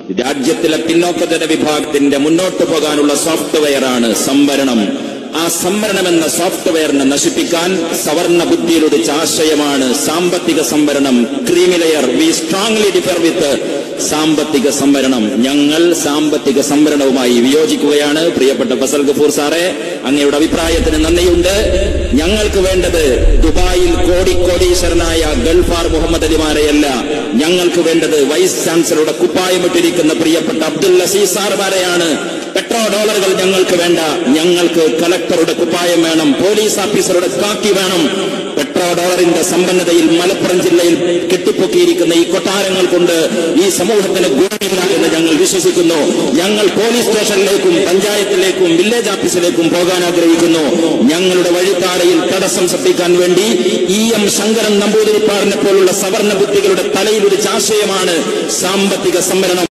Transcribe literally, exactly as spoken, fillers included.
രാജ്യത്തിലെ പിന്നോക്കജന വിഭാഗത്തിന്റെ മുന്നോട്ടു പോകാനുള്ള സോഫ്റ്റ്വെയറാണ് സംവരണം. ആ സംവരണം എന്ന സോഫ്റ്റ്വെയറിനെ നശിപ്പിക്കാൻ സവർണ ബുദ്ധിയിലുദിച്ച ആശയമാണ് സാമ്പത്തിക സംവരണം. Creamy layer. We strongly differ with സാമ്പത്തിക സംവരണം. ഞങ്ങൾ സാമ്പത്തിക സംവരണവുമായി വിയോജിക്കുകയാണ്. പ്രിയപ്പെട്ട ഫസൽ ഗഫൂർ സാറെ, അങ്ങയുടെ അഭിപ്രായത്തിന് നന്ദിയുണ്ട്. ഞങ്ങൾക്ക് വേണ്ടത് ദുബായിൽ കോടിക്കോടീശ്വരനായ ഗൾഫാർ മുഹമ്മദ് അലിമാരെയല്ല. ഞങ്ങൾക്ക് വേണ്ടത് വൈസ് ചാൻസലറുടെ കുപ്പായമിട്ടിരിക്കുന്ന പ്രിയപ്പെട്ട അബ്ദുൽ അസീസ് സാറുമാരെയാണ്. പെട്രോ ഡോളറുകൾ ഞങ്ങൾക്ക് വേണ്ട. ഞങ്ങൾക്ക് കലക്ടറുടെ കുപ്പായം വേണം, പോലീസ് ഓഫീസറുടെ കാക്കി വേണം. പെട്രോ ഡോളറിന്റെ സമ്പന്നതയിൽ മലപ്പുറം ജില്ലയിൽ കെട്ടിപ്പൊക്കിയിരിക്കുന്ന ഈ കൊട്ടാരങ്ങൾ കൊണ്ട് ഈ സമൂഹത്തിന് ഗുണമില്ല എന്ന് ഞങ്ങൾ വിശ്വസിക്കുന്നു. ഞങ്ങൾ പോലീസ് സ്റ്റേഷനിലേക്കും പഞ്ചായത്തിലേക്കും വില്ലേജ് ഓഫീസിലേക്കും പോകാൻ ആഗ്രഹിക്കുന്നു. ഞങ്ങളുടെ വഴിത്താരയിൽ തടസ്സം സൃഷ്ടിക്കാൻ വേണ്ടി ഇ എം ശങ്കരൻ നമ്പൂതിരിപ്പാടിനെ പോലുള്ള സവർണ ബുദ്ധികളുടെ തലയിലൊരു ആശയമാണ് സാമ്പത്തിക സംവരണം.